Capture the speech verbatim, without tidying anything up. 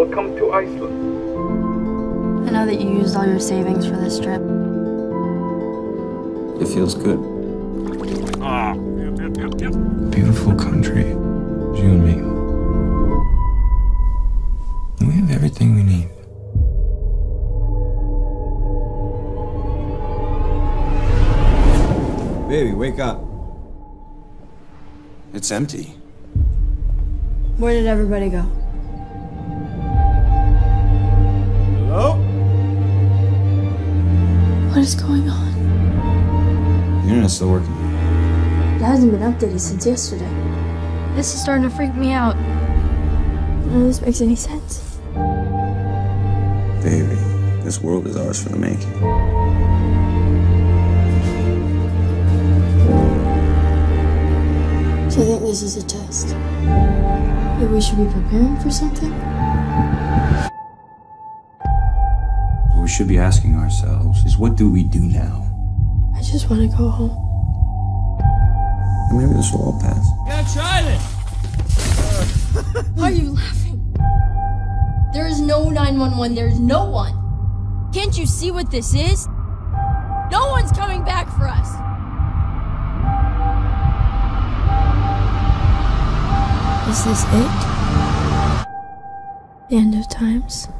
Welcome to Iceland. I know that you used all your savings for this trip. It feels good. Ah. Yep, yep, yep, yep. Beautiful country. You and me. We have everything we need. Baby, wake up. It's empty. Where did everybody go? Hello? What is going on? The internet's still working. It hasn't been updated since yesterday. This is starting to freak me out. None of this makes any sense. Baby, this world is ours for the making. So I think this is a test. That we should be preparing for something? What we should be asking ourselves is, what do we do now? I just want to go home. And maybe this will all pass. Gotta try this. Why are you laughing? There is no nine one one. There is no one. Can't you see what this is? No one's coming back for us. Is this it? The end of times?